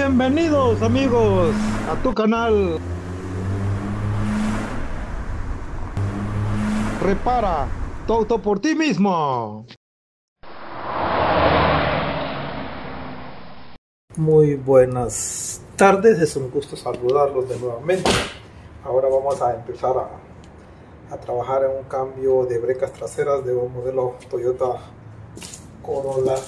Bienvenidos amigos a tu canal. Repara tu auto por ti mismo. Muy buenas tardes, es un gusto saludarlos de nuevamente. Ahora vamos a empezar a trabajar en un cambio de brecas traseras de un modelo Toyota Corolla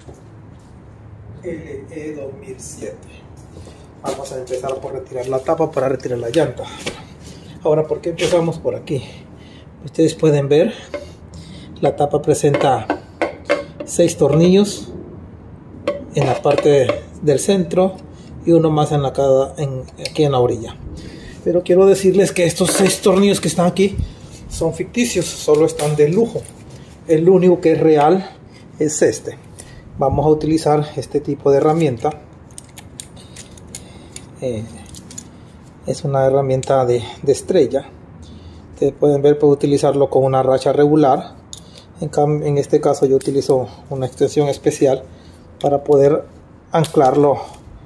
LE 2007. Vamos a empezar por retirar la tapa para retirar la llanta. Ahora, ¿por qué empezamos por aquí? Ustedes pueden ver, la tapa presenta 6 tornillos en la parte del centro y uno más en aquí en la orilla. Pero quiero decirles que estos 6 tornillos que están aquí son ficticios, solo están de lujo. El único que es real es este. Vamos a utilizar este tipo de herramienta. Es una herramienta de estrella. Ustedes pueden ver, puedo utilizarlo con una racha regular. En este caso yo utilizo una extensión especial para poder anclarlo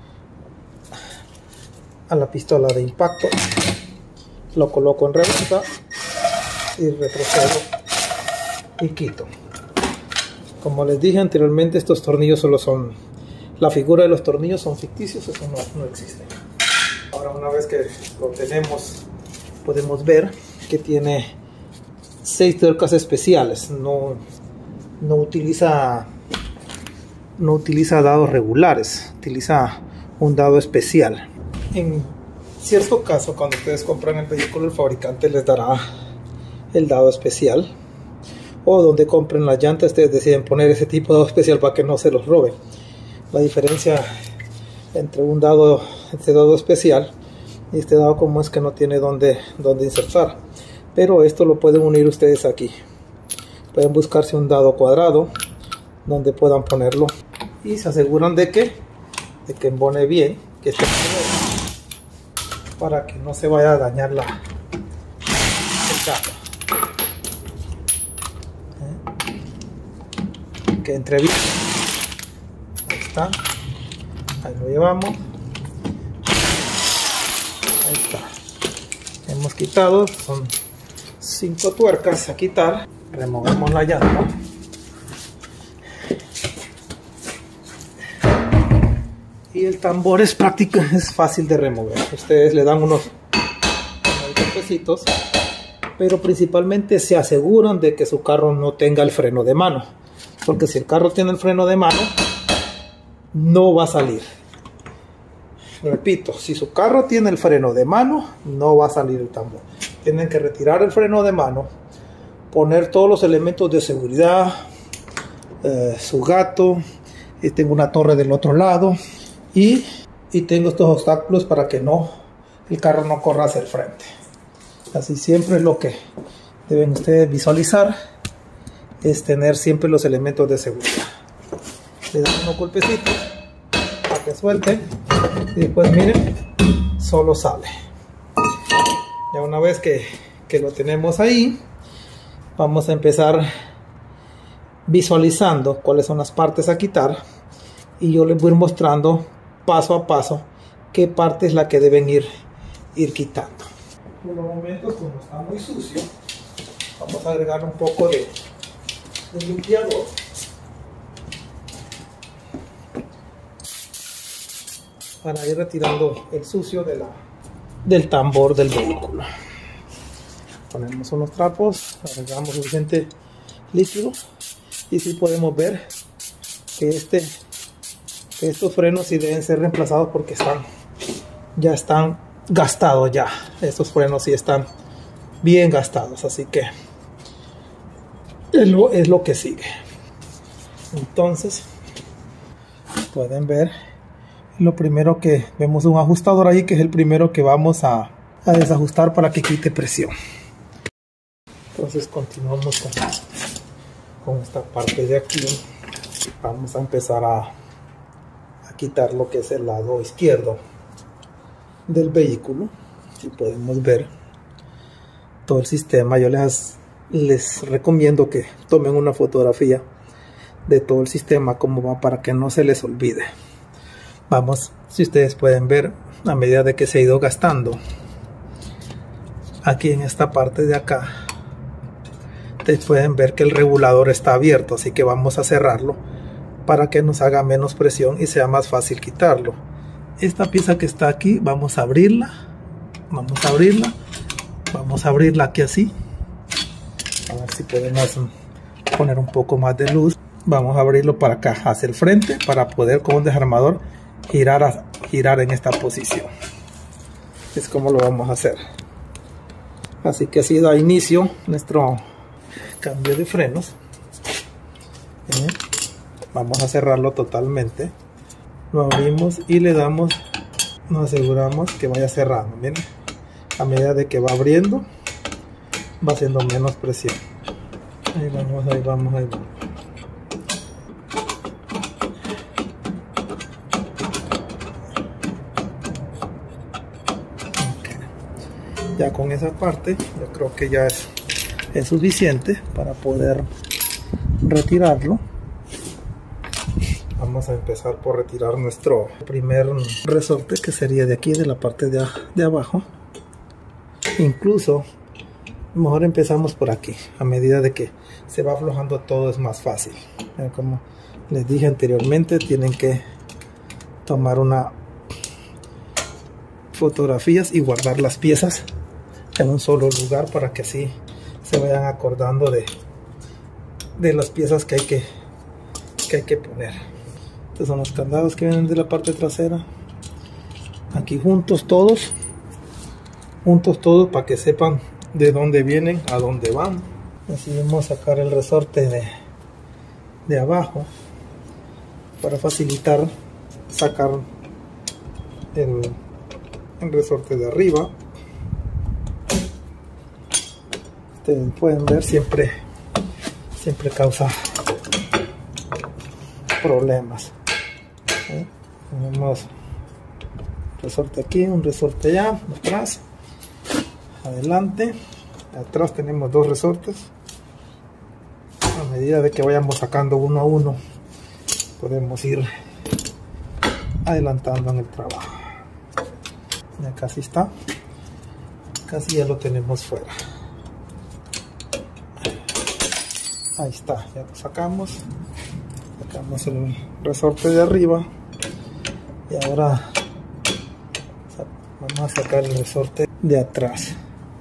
a la pistola de impacto. Lo coloco en reversa y retrocedo y quito. Como les dije anteriormente, estos tornillos solo son, la figura de los tornillos son ficticios, eso no existe. Ahora, una vez que lo tenemos, podemos ver que tiene 6 tuercas especiales. No utiliza dados regulares, utiliza un dado especial. En cierto caso, cuando ustedes compran el vehículo, el fabricante les dará el dado especial, o donde compren la llanta ustedes deciden poner ese tipo de dado especial para que no se los roben. La diferencia entre este dado especial y este dado común es que no tiene donde insertar, pero esto lo pueden unir ustedes aquí. Pueden buscarse un dado cuadrado donde puedan ponerlo y se aseguran de que embone bien, que esté para que no se vaya a dañar el carro. Que entre bien. Ahí está, ahí lo llevamos, ahí está. Hemos quitado, son 5 tuercas a quitar. Removemos la llanta y el tambor es práctico, es fácil de remover. Ustedes le dan unos golpecitos, pero principalmente se aseguran de que su carro no tenga el freno de mano, porque si el carro tiene el freno de mano no va a salir. Repito, si su carro tiene el freno de mano no va a salir el tambor. Tienen que retirar el freno de mano, poner todos los elementos de seguridad, su gato, tengo una torre del otro lado y tengo estos obstáculos para que el carro no corra hacia el frente. Así siempre lo que deben ustedes visualizar es tener siempre los elementos de seguridad. Le dan unos golpecitos para que suelte y después miren, solo sale. Ya una vez que lo tenemos ahí, vamos a empezar visualizando cuáles son las partes a quitar y yo les voy a ir mostrando paso a paso qué parte es la que deben ir quitando. Por los momentos, como está muy sucio, vamos a agregar un poco de limpiador para ir retirando el sucio del tambor del vehículo. Ponemos unos trapos, agregamos suficiente líquido y sí podemos ver que estos frenos sí deben ser reemplazados porque ya están gastados ya. Estos frenos sí están bien gastados, así que es lo que sigue. Entonces pueden ver, lo primero que vemos un ajustador ahí, que es el primero que vamos a desajustar para que quite presión. Entonces continuamos con esta parte de aquí. Vamos a empezar a quitar lo que es el lado izquierdo del vehículo. Si podemos ver todo el sistema, yo les recomiendo que tomen una fotografía de todo el sistema como va para que no se les olvide. Vamos, si ustedes pueden ver, a medida de que se ha ido gastando aquí en esta parte de acá, ustedes pueden ver que el regulador está abierto, así que vamos a cerrarlo para que nos haga menos presión y sea más fácil quitarlo. Esta pieza que está aquí, vamos a abrirla aquí así, a ver si podemos poner un poco más de luz. Vamos a abrirlo para acá, hacia el frente, para poder con un desarmador girar en esta posición. Es como lo vamos a hacer. Así que así da inicio nuestro cambio de frenos. Vamos a cerrarlo totalmente. Lo abrimos y le damos, nos aseguramos que vaya cerrando. Miren, a medida de que va abriendo, va haciendo menos presión. Ahí vamos. Ya con esa parte yo creo que ya es suficiente para poder retirarlo. Vamos a empezar por retirar nuestro primer resorte, que sería de aquí, de la parte de abajo. Incluso mejor empezamos por aquí. A medida de que se va aflojando todo es más fácil. Como les dije anteriormente, tienen que tomar una fotografías y guardar las piezas en un solo lugar para que así se vayan acordando de las piezas que hay que poner. Estos son los candados que vienen de la parte trasera. Aquí juntos todos para que sepan de dónde vienen, a dónde van. Decidimos sacar el resorte de abajo para facilitar sacar el resorte de arriba. Ustedes pueden ver, siempre causa problemas. Tenemos un resorte aquí, un resorte allá, atrás, adelante, atrás tenemos dos resortes. A medida de que vayamos sacando uno a uno, podemos ir adelantando en el trabajo. Ya casi está, casi ya lo tenemos fuera. Ahí está, ya lo sacamos el resorte de arriba y ahora vamos a sacar el resorte de atrás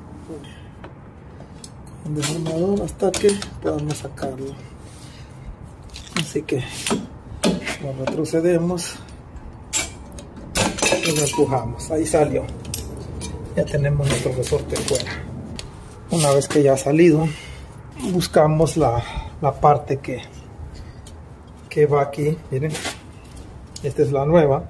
con el desarmador hasta que podamos sacarlo. Así que lo retrocedemos y lo empujamos. Ahí salió, ya tenemos nuestro resorte fuera. Una vez que ya ha salido, buscamos la parte que va aquí. Miren, esta es la nueva,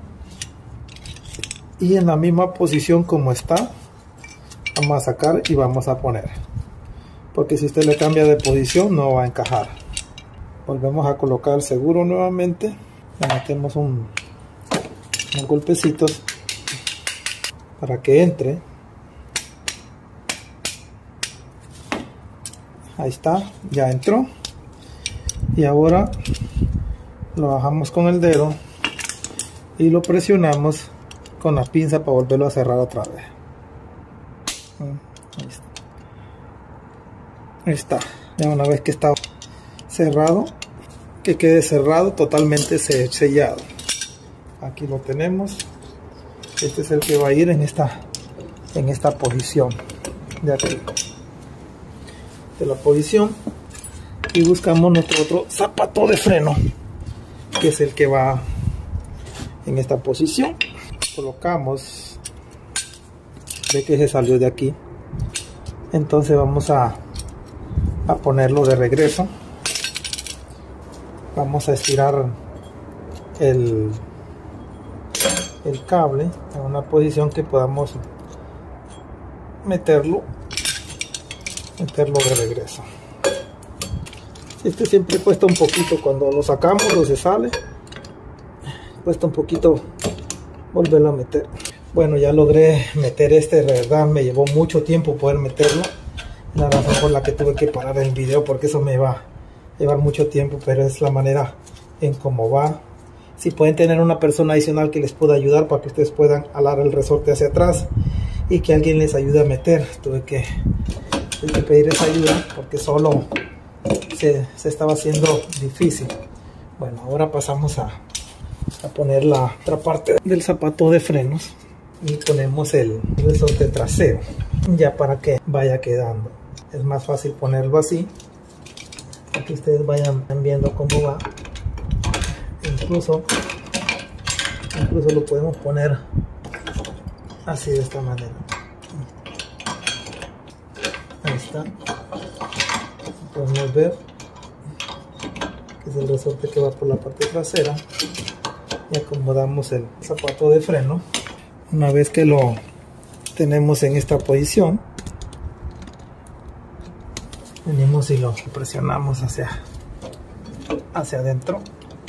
y en la misma posición como está vamos a sacar y vamos a poner, porque si usted le cambia de posición no va a encajar. Volvemos a colocar el seguro nuevamente, le metemos unos golpecitos para que entre. Ahí está, ya entró. Y ahora lo bajamos con el dedo y lo presionamos con la pinza para volverlo a cerrar otra vez. Ahí está. Ya una vez que está cerrado, que quede cerrado, totalmente sellado. Aquí lo tenemos. Este es el que va a ir en esta posición de aquí, de la posición, y buscamos nuestro otro zapato de freno, que es el que va en esta posición. Colocamos, ve que se salió de aquí, entonces vamos a ponerlo de regreso. Vamos a estirar el cable en una posición que podamos meterlo de regreso. Este siempre cuesta un poquito cuando lo sacamos o se sale, cuesta un poquito volverlo a meter. Bueno, ya logré meter de verdad me llevó mucho tiempo poder meterlo, la razón por la que tuve que parar el video, porque eso me va a llevar mucho tiempo, pero es la manera en cómo va. Si pueden tener una persona adicional que les pueda ayudar para que ustedes puedan alar el resorte hacia atrás y que alguien les ayude a meter. Tuve que pedir esa ayuda porque solo se estaba haciendo difícil. Bueno, ahora pasamos a poner la otra parte del zapato de frenos y ponemos el resorte trasero ya para que vaya quedando. Es más fácil ponerlo así para que ustedes vayan viendo cómo va. Incluso lo podemos poner así, de esta manera. Ahí está. Podemos ver que es el resorte que va por la parte trasera y acomodamos el zapato de freno. Una vez que lo tenemos en esta posición, venimos y lo presionamos hacia adentro.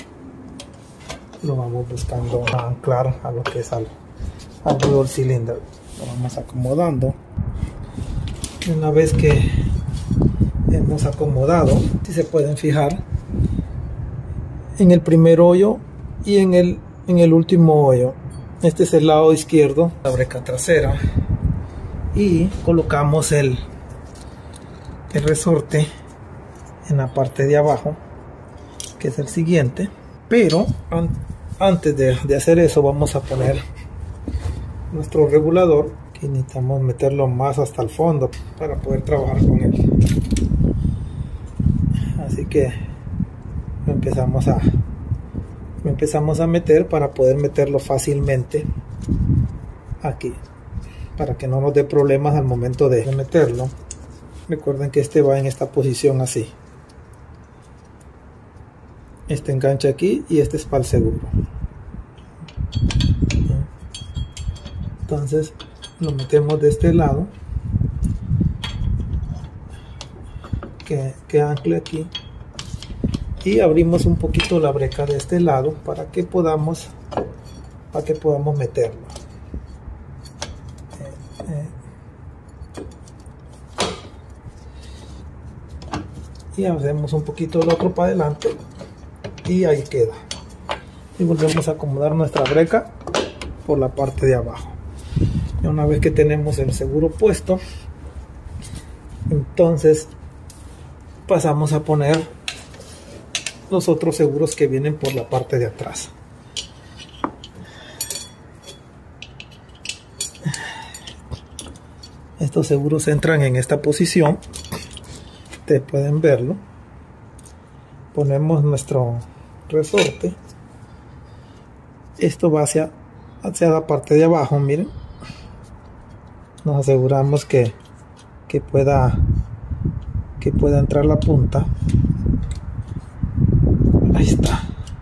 Lo vamos buscando anclar a lo que es al dual cylinder. Lo vamos acomodando. Una vez que hemos acomodado, si se pueden fijar en el primer hoyo y en el último hoyo. Este es el lado izquierdo, la breca trasera, y colocamos el resorte en la parte de abajo, que es el siguiente. Pero antes de hacer eso, vamos a poner nuestro regulador, que necesitamos meterlo más hasta el fondo para poder trabajar con él. Así que lo empezamos a meter para poder meterlo fácilmente aquí, para que no nos dé problemas al momento de meterlo. Recuerden que este va en esta posición así. Este engancha aquí y este es para el seguro. Entonces lo metemos de este lado, que ancle aquí, y abrimos un poquito la breca de este lado para que podamos meterlo. Y hacemos un poquito el otro para adelante y ahí queda. Y volvemos a acomodar nuestra breca por la parte de abajo. Y una vez que tenemos el seguro puesto, entonces pasamos a poner los otros seguros que vienen por la parte de atrás. Estos seguros entran en esta posición. Ustedes pueden verlo. Ponemos nuestro resorte. Esto va hacia la parte de abajo. Miren, nos aseguramos que pueda entrar la punta. Ahí está.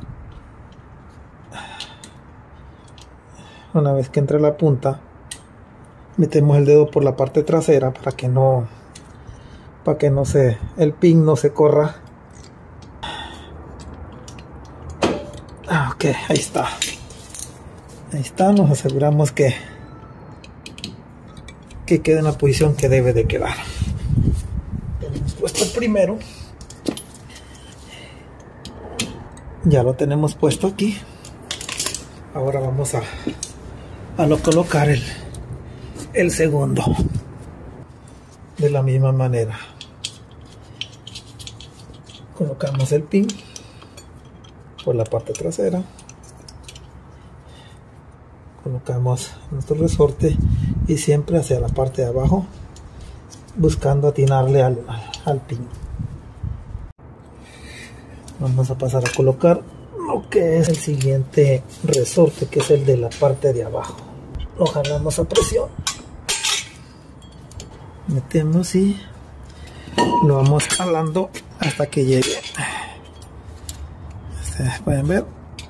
Una vez que entre la punta, metemos el dedo por la parte trasera para que el pin no se corra. Ok, ahí está. Ahí está, nos aseguramos que quede en la posición que debe de quedar. Tenemos puesto el primero. Ya lo tenemos puesto aquí. Ahora vamos a colocar el segundo de la misma manera. Colocamos el pin por la parte trasera, colocamos nuestro resorte y siempre hacia la parte de abajo, buscando atinarle al pin. Vamos a pasar a colocar lo que es el siguiente resorte, que es el de la parte de abajo. Lo jalamos a presión, metemos y lo vamos jalando hasta que llegue. Ustedes pueden ver,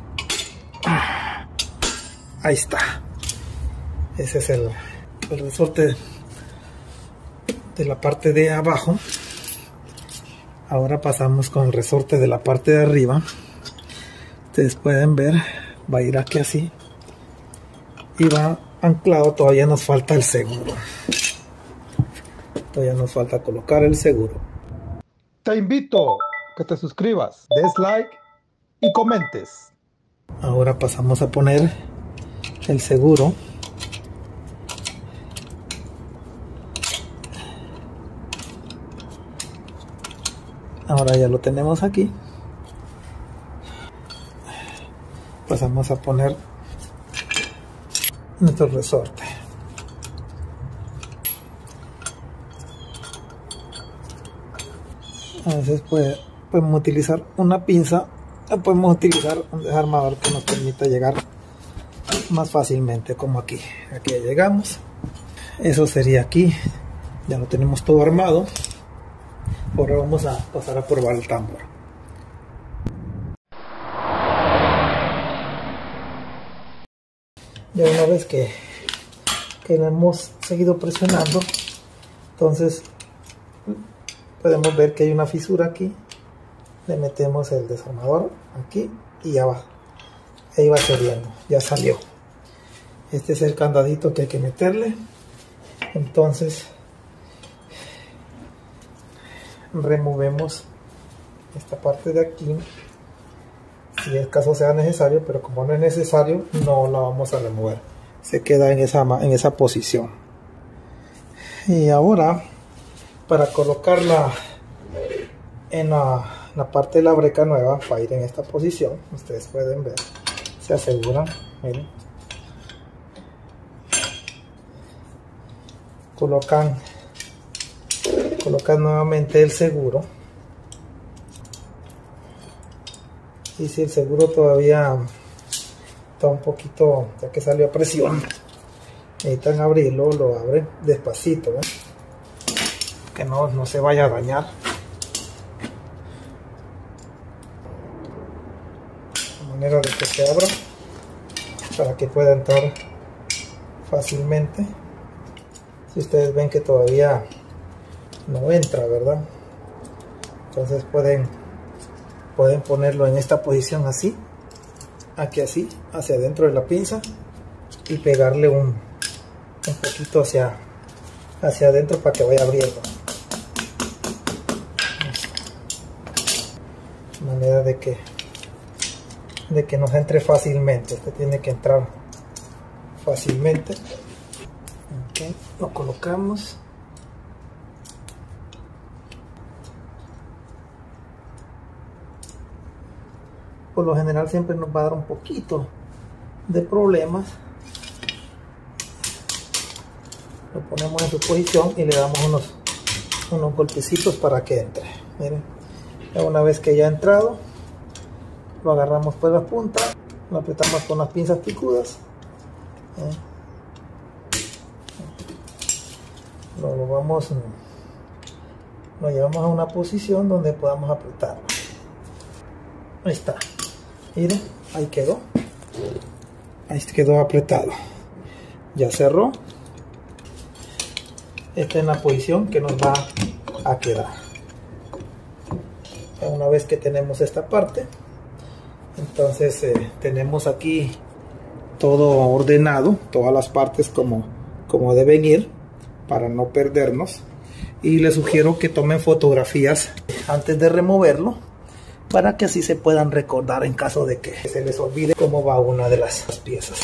ahí está. Ese es el resorte de la parte de abajo. Ahora pasamos con el resorte de la parte de arriba. Ustedes pueden ver, va a ir aquí así y va anclado. Todavía nos falta el seguro. Todavía nos falta colocar el seguro. Te invito a que te suscribas, des like y comentes. Ahora pasamos a poner el seguro. Ahora ya lo tenemos aquí. Pasamos a poner nuestro resorte. A veces podemos utilizar una pinza o podemos utilizar un desarmador que nos permita llegar más fácilmente, como aquí. Aquí ya llegamos. Eso sería aquí. Ya lo tenemos todo armado. Ahora vamos a pasar a probar el tambor. Ya una vez que lo hemos seguido presionando, entonces podemos ver que hay una fisura aquí. Le metemos el desarmador aquí y ya va. Ahí va cediendo, ya salió. Este es el candadito que hay que meterle. Entonces removemos esta parte de aquí, si el caso sea necesario, pero como no es necesario, no la vamos a remover. Se queda en esa posición. Y ahora, para colocarla en la parte de la breca nueva, va a ir en esta posición. Ustedes pueden ver, se aseguran, miren, colocan nuevamente el seguro, y si el seguro todavía está un poquito, ya que salió a presión, necesitan abrirlo, lo abren despacito, ¿eh? Que no se vaya a dañar. De manera de que se abra para que pueda entrar fácilmente. Si ustedes ven que todavía no entra, ¿verdad? Entonces pueden ponerlo en esta posición así, aquí así, hacia adentro de la pinza, y pegarle un poquito hacia adentro para que vaya abriendo, de manera de que nos entre fácilmente. Este tiene que entrar fácilmente. Okay, lo colocamos. Por lo general siempre nos va a dar un poquito de problemas. Lo ponemos en su posición y le damos unos golpecitos para que entre. Miren, una vez que ya ha entrado, lo agarramos por la punta, lo apretamos con las pinzas picudas, lo llevamos a una posición donde podamos apretarlo. Ahí está. Miren, ahí quedó apretado, ya cerró. Esta es la posición que nos va a quedar. Una vez que tenemos esta parte, entonces tenemos aquí todo ordenado, todas las partes como deben ir, para no perdernos. Y les sugiero que tomen fotografías antes de removerlo, para que así se puedan recordar en caso de que se les olvide cómo va una de las piezas.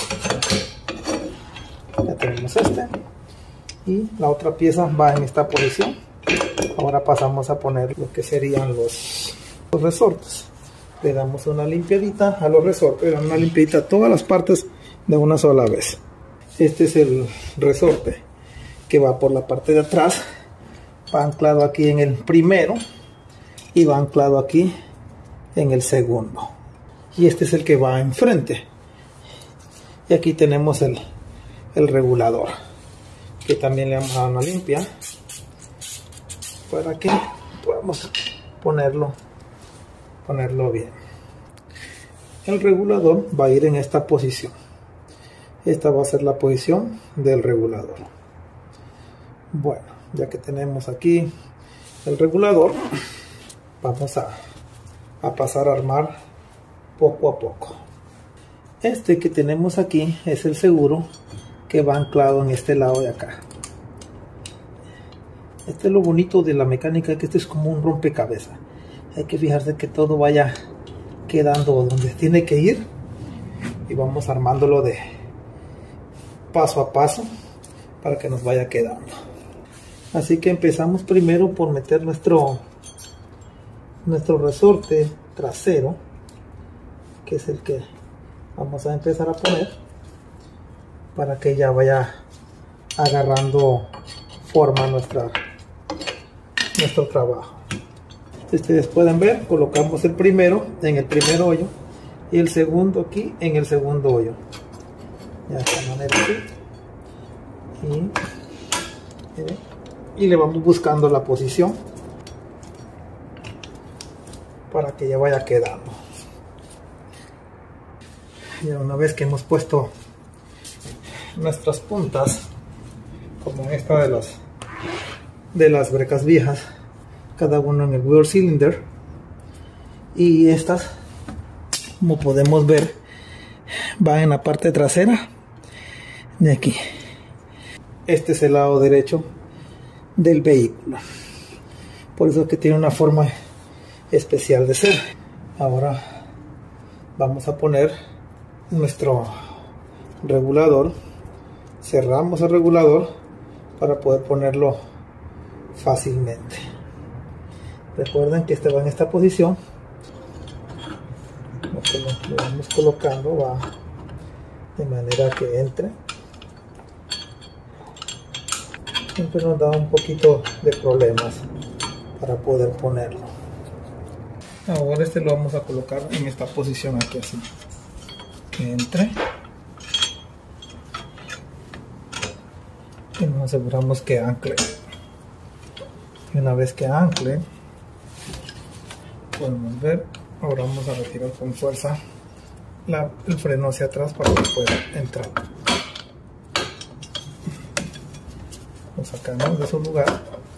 Ya tenemos este, y la otra pieza va en esta posición. Ahora pasamos a poner lo que serían los resortes. Le damos una limpiadita a los resortes, le damos una limpiadita a todas las partes de una sola vez. Este es el resorte que va por la parte de atrás, va anclado aquí en el primero y va anclado aquí en el segundo, y este es el que va enfrente. Y aquí tenemos el regulador, que también le vamos a dar una limpia para que podamos ponerlo bien. El regulador va a ir en esta posición. Esta va a ser la posición del regulador. Bueno, ya que tenemos aquí el regulador, vamos a pasar a armar poco a poco. Este que tenemos aquí es el seguro que va anclado en este lado de acá. Este es lo bonito de la mecánica, que este es como un rompecabezas. Hay que fijarse que todo vaya quedando donde tiene que ir y vamos armándolo de paso a paso para que nos vaya quedando. Así que empezamos primero por meter nuestro resorte trasero, que es el que vamos a empezar a poner para que ya vaya agarrando forma nuestro trabajo. Ustedes pueden ver, colocamos el primero en el primer hoyo y el segundo aquí en el segundo hoyo, ya de esta manera así, y le vamos buscando la posición para que ya vaya quedando. Ya una vez que hemos puesto nuestras puntas, como en esta de las brecas viejas, cada uno en el wheel cylinder, y estas, como podemos ver, va en la parte trasera de aquí. Este es el lado derecho del vehículo, por eso es que tiene una forma especial de ser. Ahora vamos a poner nuestro regulador, cerramos el regulador para poder ponerlo fácilmente. Recuerden que este va en esta posición, lo que lo vamos colocando va de manera que entre. Siempre nos da un poquito de problemas para poder ponerlo. Ahora este lo vamos a colocar en esta posición aquí, así que entre, y nos aseguramos que ancle. Y una vez que ancle, podemos ver, ahora vamos a retirar con fuerza el freno hacia atrás para que pueda entrar. Lo sacamos de su lugar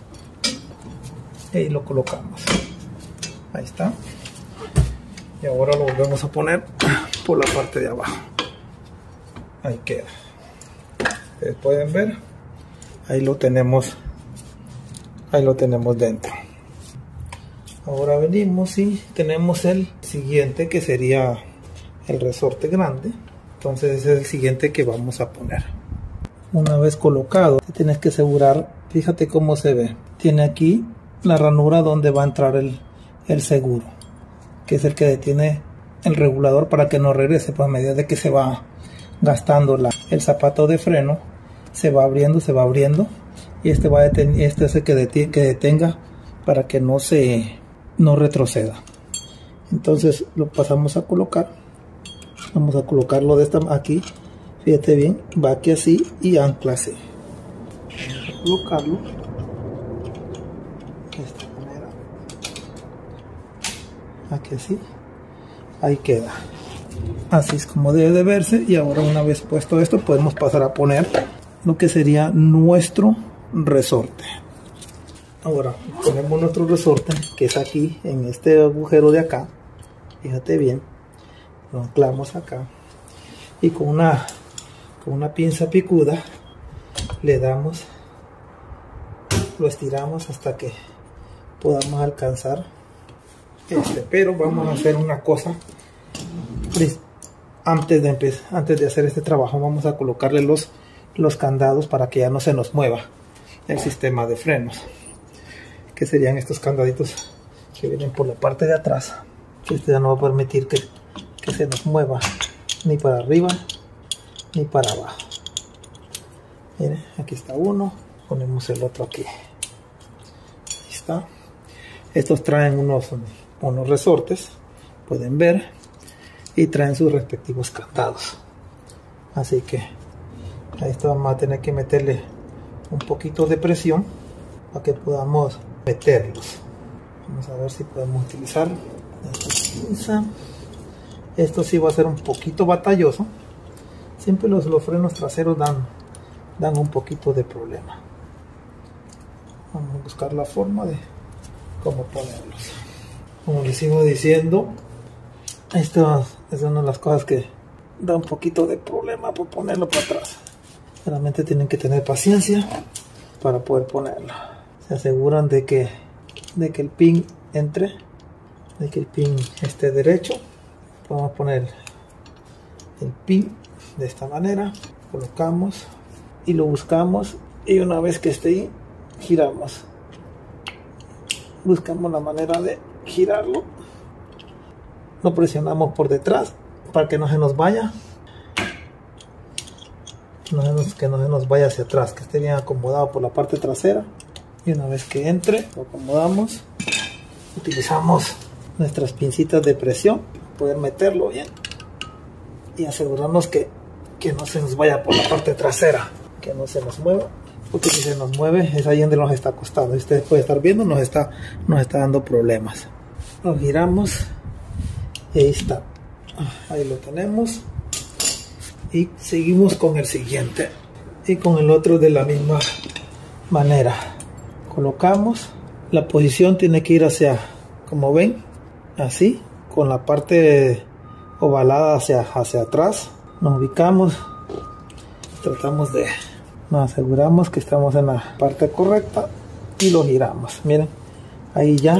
y lo colocamos. Ahí está. Y ahora lo volvemos a poner por la parte de abajo. Ahí queda. Ustedes pueden ver, ahí lo tenemos dentro. Ahora venimos y tenemos el siguiente, que sería el resorte grande. Entonces ese es el siguiente que vamos a poner. Una vez colocado, tienes que asegurar, fíjate cómo se ve. Tiene aquí la ranura donde va a entrar el seguro, que es el que detiene el regulador para que no regrese. Pues a medida de que se va gastando el zapato de freno, se va abriendo, y este es el que detenga para que no retroceda. Entonces lo pasamos a colocar. Vamos a colocarlo de esta aquí. Fíjate bien, va aquí así y ancla así. Vamos a colocarlo de esta manera. Aquí así. Ahí queda. Así es como debe de verse. Y ahora, una vez puesto esto, podemos pasar a poner lo que sería nuestro resorte. Ahora ponemos nuestro resorte, que es aquí en este agujero de acá. Fíjate bien, lo anclamos acá y con una pinza picuda le damos, lo estiramos hasta que podamos alcanzar pero vamos a hacer una cosa antes de hacer este trabajo. Vamos a colocarle los candados para que ya no se nos mueva el sistema de frenos, que serían estos candaditos que vienen por la parte de atrás, que este ya no va a permitir que se nos mueva ni para arriba ni para abajo. Miren, aquí está uno, ponemos el otro aquí. Ahí está. Estos traen unos resortes, pueden ver, y traen sus respectivos candados. Así que a esto vamos a tener que meterle un poquito de presión para que podamos meterlos. Vamos a ver si podemos utilizar esta pinza. Esto sí va a ser un poquito batalloso. Siempre los frenos traseros dan un poquito de problema. Vamos a buscar la forma de cómo ponerlos. Como les sigo diciendo, esto es una de las cosas que da un poquito de problema por ponerlo para atrás. Realmente tienen que tener paciencia para poder ponerlo. Se aseguran de que el pin entre, de que el pin esté derecho. Vamos a poner el pin de esta manera, colocamos y lo buscamos, y una vez que esté ahí, giramos, buscamos la manera de girarlo, lo presionamos por detrás para que no se nos vaya, que no se nos vaya hacia atrás, que esté bien acomodado por la parte trasera. Y una vez que entre, lo acomodamos, utilizamos nuestras pincitas de presión para poder meterlo bien y asegurarnos que no se nos vaya por la parte trasera, que no se nos mueva, porque si se nos mueve es ahí donde nos está costando. Y ustedes pueden estar viendo, nos está dando problemas. Lo giramos y ahí está, ahí lo tenemos, y seguimos con el siguiente y con el otro de la misma manera. Colocamos, la posición tiene que ir hacia, como ven, así, con la parte ovalada hacia atrás. Nos ubicamos, tratamos de, nos aseguramos que estamos en la parte correcta y lo giramos. Miren, ahí ya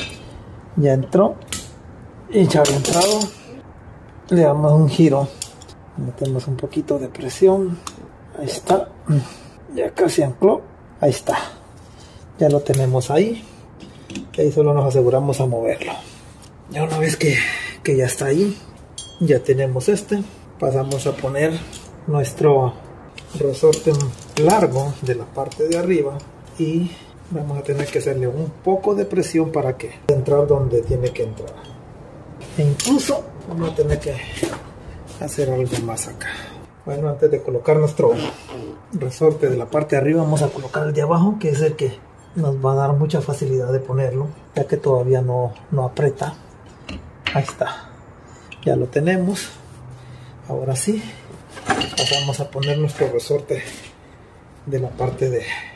entró, y ya había entrado. Le damos un giro, metemos un poquito de presión, ahí está, ya casi ancló, ahí está, ya lo tenemos ahí, y ahí solo nos aseguramos a moverlo. Ya una vez que ya está ahí, ya tenemos pasamos a poner nuestro resorte largo de la parte de arriba, y vamos a tener que hacerle un poco de presión para que entrar donde tiene que entrar, e incluso vamos a tener que hacer algo más acá. Bueno, antes de colocar nuestro resorte de la parte de arriba, vamos a colocar el de abajo, que es el que nos va a dar mucha facilidad de ponerlo, ya que todavía no aprieta. Ahí está, ya lo tenemos. Ahora sí, pasamos a poner nuestro resorte de la parte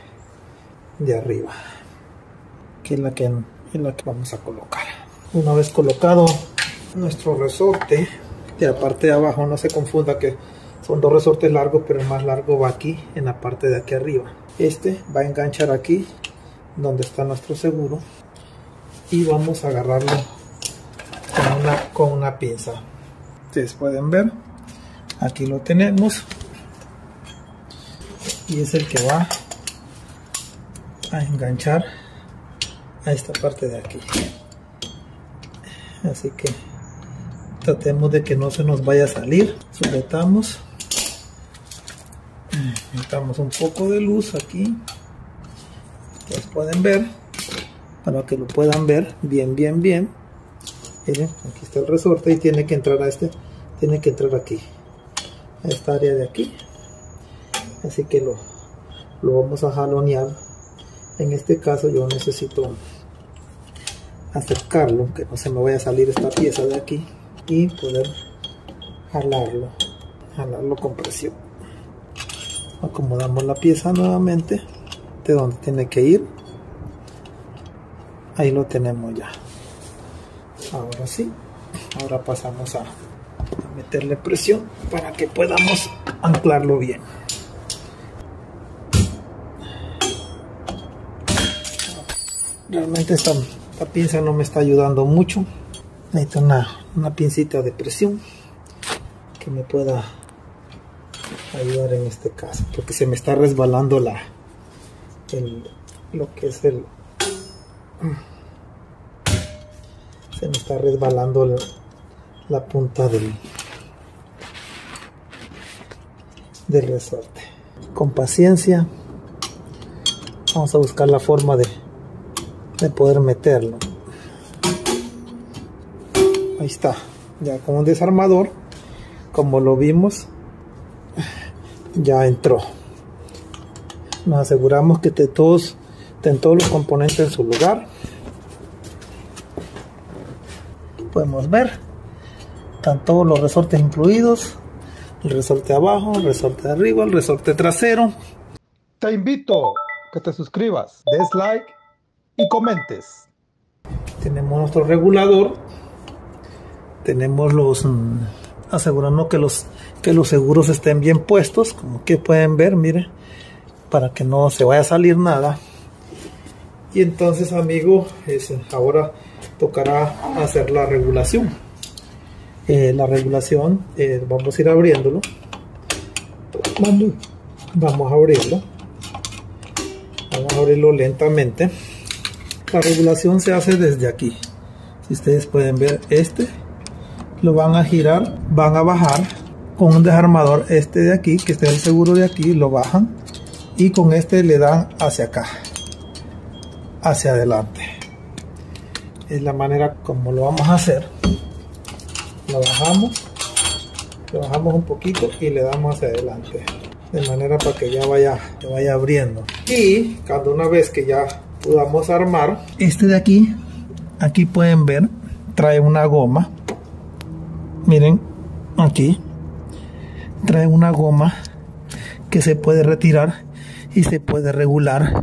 de arriba, que es la que vamos a colocar. Una vez colocado nuestro resorte de la parte de abajo, no se confunda que son dos resortes largos, pero el más largo va aquí en la parte de aquí arriba. Va a enganchar aquí donde está nuestro seguro, y vamos a agarrarlo con una pinza. Ustedes pueden ver, aquí lo tenemos, y es el que va a enganchar a esta parte de aquí. Así que tratemos de que no se nos vaya a salir. Sujetamos, metamos un poco de luz aquí, ustedes pueden ver, para que lo puedan ver bien. Miren, aquí está el resorte, y tiene que entrar tiene que entrar aquí, a esta área de aquí. Así que lo vamos a jalonear. En este caso yo necesito acercarlo, que no se me vaya a salir esta pieza de aquí, y poder jalarlo con presión. Acomodamos la pieza nuevamente de donde tiene que ir. Ahí lo tenemos ya. Ahora sí, ahora pasamos a meterle presión para que podamos anclarlo bien. Realmente esta pinza no me está ayudando mucho. Necesito una pincita de presión que me pueda ayudar en este caso, porque se me está resbalando se me está resbalando la punta del resorte. Con paciencia vamos a buscar la forma de poder meterlo. Ahí está, ya con un desarmador, como lo vimos, ya entró. Nos aseguramos que estén todos los componentes en su lugar. Podemos ver, están todos los resortes incluidos, el resorte abajo, el resorte de arriba, el resorte trasero. Te invito a que te suscribas, des like y comentes. Tenemos nuestro regulador, tenemos asegurando que los seguros estén bien puestos, como que pueden ver, miren, para que no se vaya a salir nada. Y entonces, amigo, ahora tocará hacer la regulación. la regulación, vamos a ir abriéndolo. Vamos a abrirlo. Vamos a abrirlo lentamente. La regulación se hace desde aquí. Si ustedes pueden ver, lo van a girar, van a bajar con un desarmador, de aquí, que está el seguro de aquí, lo bajan y con le dan hacia acá, hacia adelante. Es la manera como lo vamos a hacer. Lo bajamos un poquito y le damos hacia adelante, de manera para que ya vaya abriendo. Y cuando una vez que ya podamos armar, de aquí pueden ver, trae una goma. Miren, aquí trae una goma que se puede retirar y se puede regular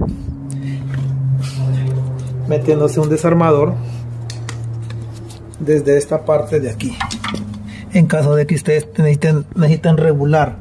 metiéndose un desarmador desde esta parte de aquí. En caso de que ustedes necesiten regular,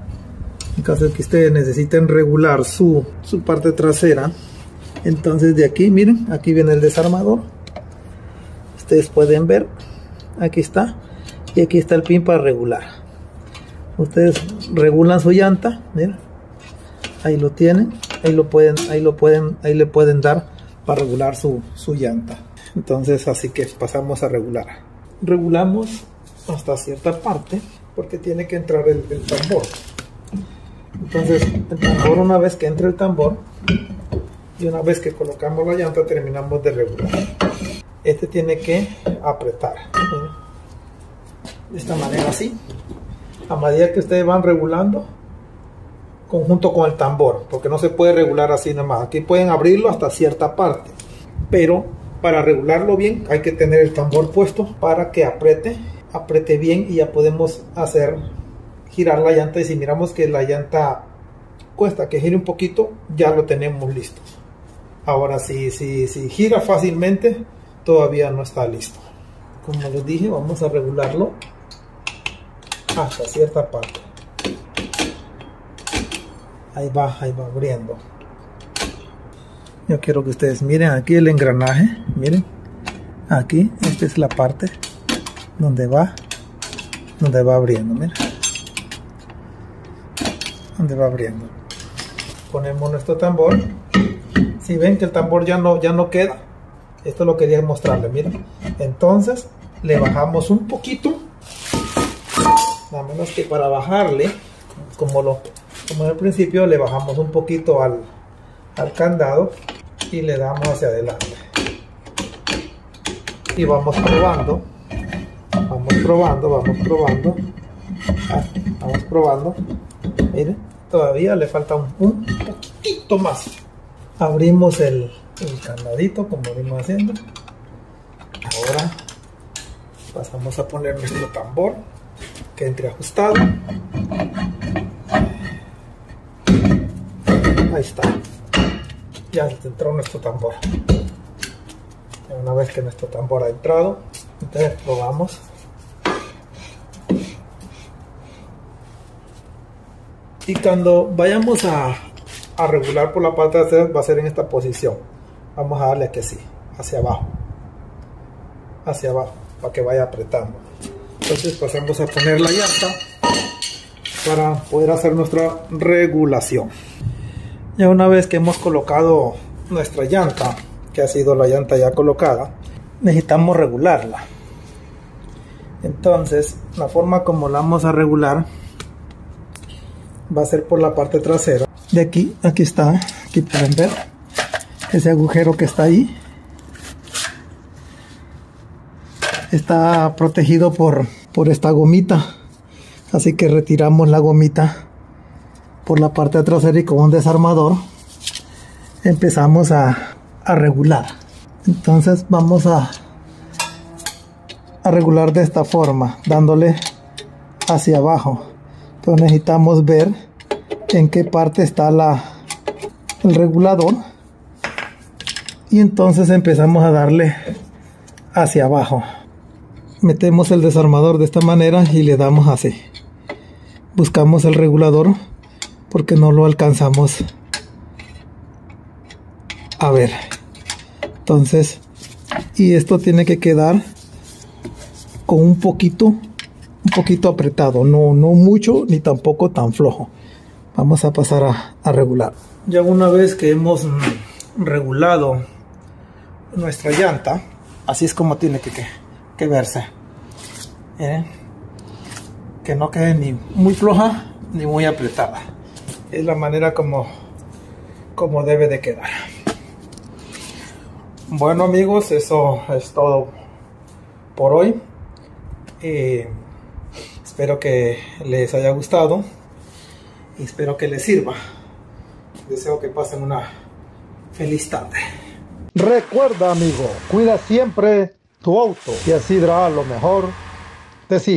su parte trasera, entonces de aquí, miren, aquí viene el desarmador. Ustedes pueden ver, aquí está, y aquí está el pin para regular. Ustedes regulan su llanta, miren, ahí lo tienen, ahí le pueden dar para regular su llanta. Entonces, así que pasamos a regular. Regulamos hasta cierta parte porque tiene que entrar el tambor. Entonces, el tambor, una vez que entre el tambor y una vez que colocamos la llanta, terminamos de regular. Tiene que apretar, ¿sí? De esta manera, así. A medida que ustedes van regulando, conjunto con el tambor, porque no se puede regular así nomás. Aquí pueden abrirlo hasta cierta parte, pero para regularlo bien hay que tener el tambor puesto para que apriete bien, y ya podemos hacer girar la llanta. Y si miramos que la llanta cuesta que gire un poquito, ya lo tenemos listo. Ahora si gira fácilmente, todavía no está listo. Como les dije, vamos a regularlo hasta cierta parte. Ahí va abriendo. Yo quiero que ustedes miren aquí el engranaje. Miren, aquí, esta es la parte donde va abriendo. Miren, donde va abriendo. Ponemos nuestro tambor. Si ven que el tambor ya no queda, esto lo quería mostrarles. Miren, entonces le bajamos un poquito, nada menos que para bajarle, como al principio, le bajamos un poquito al candado y le damos hacia adelante y vamos probando. Miren, todavía le falta un poquitito más. Abrimos el candadito como venimos haciendo. Ahora pasamos a poner nuestro tambor que entre ajustado. Ahí está, ya entró nuestro tambor. Una vez que nuestro tambor ha entrado, entonces probamos. Y cuando vayamos a regular por la parte trasera, va a ser en esta posición. Vamos a darle aquí así, hacia abajo, para que vaya apretando. Entonces pasamos a poner la llanta para poder hacer nuestra regulación. Ya una vez que hemos colocado nuestra llanta, que ha sido la llanta ya colocada, necesitamos regularla. Entonces, la forma como la vamos a regular va a ser por la parte trasera. De aquí está, aquí pueden ver ese agujero que está ahí. Está protegido por esta gomita, así que retiramos la gomita por la parte trasera y con un desarmador empezamos a regular. Entonces vamos a regular de esta forma, dándole hacia abajo. Entonces necesitamos ver en qué parte está el regulador, y entonces empezamos a darle hacia abajo. Metemos el desarmador de esta manera y le damos así. Buscamos el regulador porque no lo alcanzamos a ver. Entonces, y esto tiene que quedar con un poquito un poquito apretado, no mucho ni tampoco tan flojo. Vamos a pasar a regular. Ya una vez que hemos regulado nuestra llanta, así es como tiene que verse. Que no quede ni muy floja ni muy apretada. Es la manera como debe de quedar. Bueno amigos, eso es todo por hoy. Espero que les haya gustado y espero que les sirva. Deseo que pasen una feliz tarde. Recuerda, amigo, cuida siempre tu auto y así dará lo mejor de sí.